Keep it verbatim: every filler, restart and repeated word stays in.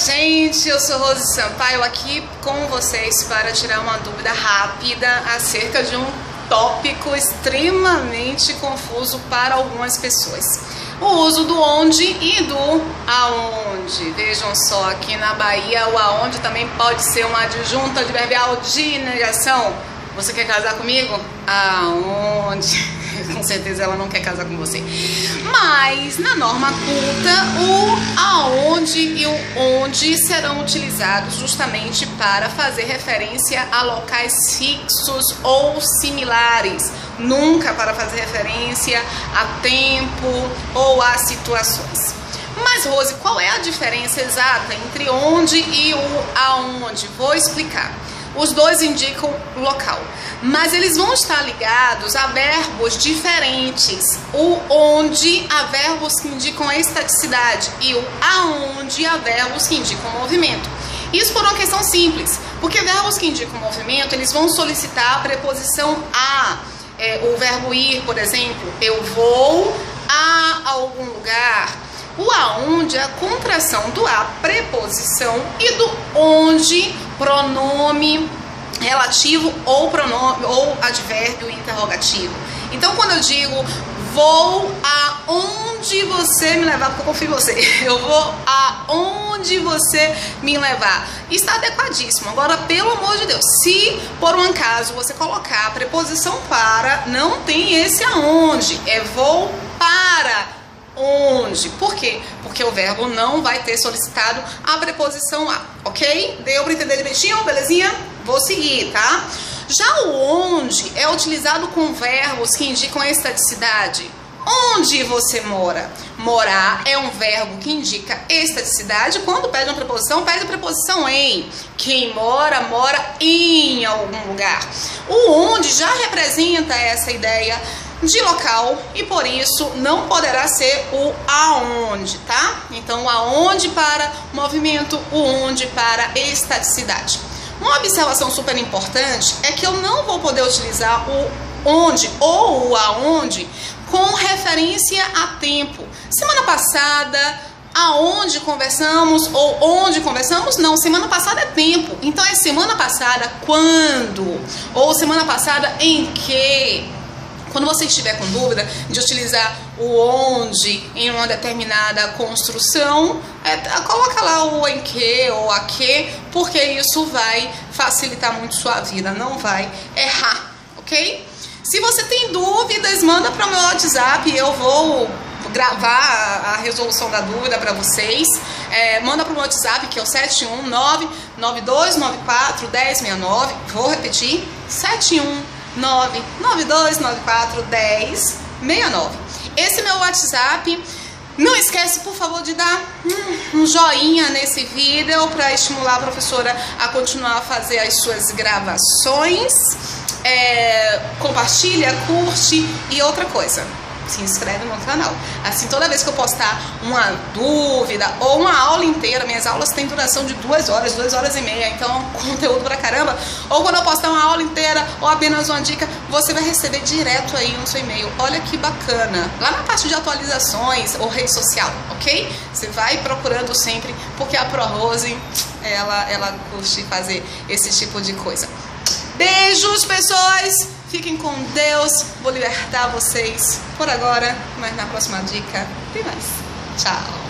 gente, eu sou Rose Sampaio aqui com vocês para tirar uma dúvida rápida acerca de um tópico extremamente confuso para algumas pessoas. O uso do onde e do aonde. Vejam só, aqui na Bahia o aonde também pode ser uma adjunta adverbial de negação. Você quer casar comigo? Aonde? Com certeza ela não quer casar com você. Mas na norma culta, o aonde e o onde serão utilizados justamente para fazer referência a locais fixos ou similares, nunca para fazer referência a tempo ou a situações. Mas, Rose, qual é a diferença exata entre onde e o aonde? Vou explicar. Os dois indicam local, mas eles vão estar ligados a verbos diferentes. O onde a verbos que indicam a estaticidade e o aonde a verbos que indicam o movimento. Isso por uma questão simples, porque verbos que indicam o movimento, eles vão solicitar a preposição a. É, o verbo ir, por exemplo, eu vou a algum lugar. O aonde é a contração do a, preposição, e do onde, pronome relativo ou pronome ou advérbio interrogativo. Então, quando eu digo vou aonde você me levar, porque eu confio em você, eu vou aonde você me levar, está adequadíssimo. Agora, pelo amor de Deus, se por um acaso você colocar a preposição para, não tem esse aonde, é vou para onde. Por quê? Porque o verbo não vai ter solicitado a preposição a, ok? Deu para entender direitinho? Belezinha? Vou seguir, tá? Já o onde é utilizado com verbos que indicam a estaticidade. Onde você mora? Morar é um verbo que indica estaticidade. Quando pede uma preposição, pede a preposição em. Quem mora, mora em algum lugar. O onde já representa essa ideia de local e por isso não poderá ser o aonde, tá? Então, o aonde para movimento, o onde para estaticidade. Uma observação super importante é que eu não vou poder utilizar o onde ou o aonde com referência a tempo. Semana passada, aonde conversamos ou onde conversamos? Não, semana passada é tempo. Então, é semana passada quando? Ou semana passada em que? Quando você estiver com dúvida de utilizar o onde em uma determinada construção, é, coloca lá o em que ou a que, porque isso vai facilitar muito sua vida, não vai errar, ok? Se você tem dúvidas, manda para o meu WhatsApp, eu vou gravar a resolução da dúvida para vocês. É, manda para o meu WhatsApp, que é o sete um nove nove dois nove quatro um zero seis nove. Vou repetir, sete um nove nove dois nove quatro um zero seis nove. Esse é meu WhatsApp. Não esquece, por favor, de dar hum, um joinha nesse vídeo para estimular a professora a continuar a fazer as suas gravações. É, compartilha, curte e outra coisa, se inscreve no canal. Assim, toda vez que eu postar uma dúvida ou uma aula inteira, minhas aulas têm duração de duas horas, duas horas e meia, então conteúdo pra caramba. Ou quando eu postar uma aula inteira ou apenas uma dica, você vai receber direto aí no seu e-mail. Olha que bacana. Lá na parte de atualizações ou rede social, ok? Você vai procurando sempre, porque a ProRose, ela, ela curte fazer esse tipo de coisa. Beijos, pessoas! Fiquem com Deus, vou libertar vocês por agora, mas na próxima dica tem mais. Tchau!